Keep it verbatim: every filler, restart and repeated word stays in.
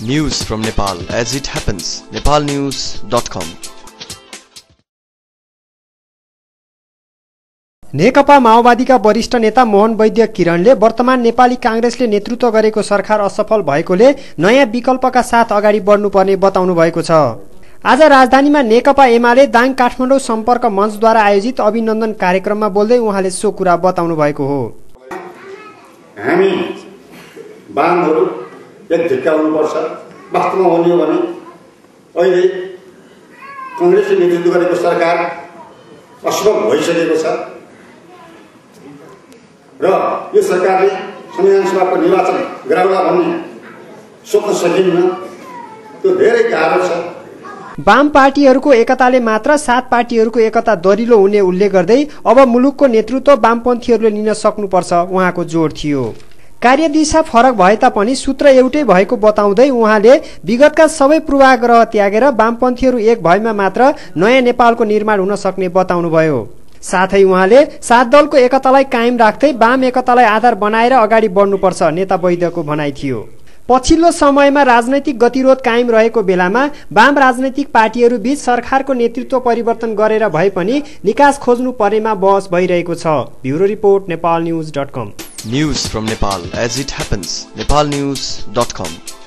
News from Nepal as it happens. nepal news dot com. नेकपा माओवादीका वरिष्ठ नेता मोहन बैद्य किरणले वर्तमान नेपाली कांग्रेसले नेतृत्व गरेको सरकार असफल भएकोले नयाँ विकल्पका साथ अगाडि बढ्नुपर्ने बताउनु भएको छ। आज राजधानीमा नेकपा एमाले दाङ काठमाडौँ सम्पर्क मञ्चद्वारा आयोजित अभिनन्दन कार्यक्रममा बोल्दै उहाँले सो कुरा बताउनु भएको हो। हामी वामहरू एक झिक्काउनुपर्छ। वास्तवमा हुने हो भने अहिले कांग्रेसले नेतृत्व गरेको सरकार असफल भइसकेको छ र यो सरकारले संविधान सभाको निर्वाचन गराउला भन्ने सोच्न सकिन्न। त्यो धेरै गाह्रो छ। वाम पार्टीहरूको एकताले मात्र सात पार्टीहरूको एकता दरिलो हुने उल्लेख गर्दै अब मुलुकको नेतृत्व वामपन्थीहरूले लिन सक्नुपर्छ उहाँको जोड थियो। कार्यदिशा फरक भए तापनि सूत्र एउटै भएको बताउँदै उहाँले विगतका सबै पूर्वाग्रह त्यागेर वामपन्थीहरू एक भएमा मात्र नयाँ नेपालको निर्माण हुन सक्ने बताउनुभयो। साथै उहाँले सात दलको एकतालाई कायम राख्दै वाम एकतालाई आधार बनाएर अगाडि बढ्नुपर्छ नेता वैद्यको भनाइ थियो। पछिल्लो समयमा राजनैतिक गतिरोध कायम रहेको बेलामा वाम राजनैतिक पार्टीहरू बीच सरकारको नेतृत्व परिवर्तन गरेर भए पनि निकास खोज्नु परेमा बहस भइरहेको छ। Bureau report Nepal news dot com. News from Nepal as it happens. nepal news dot com.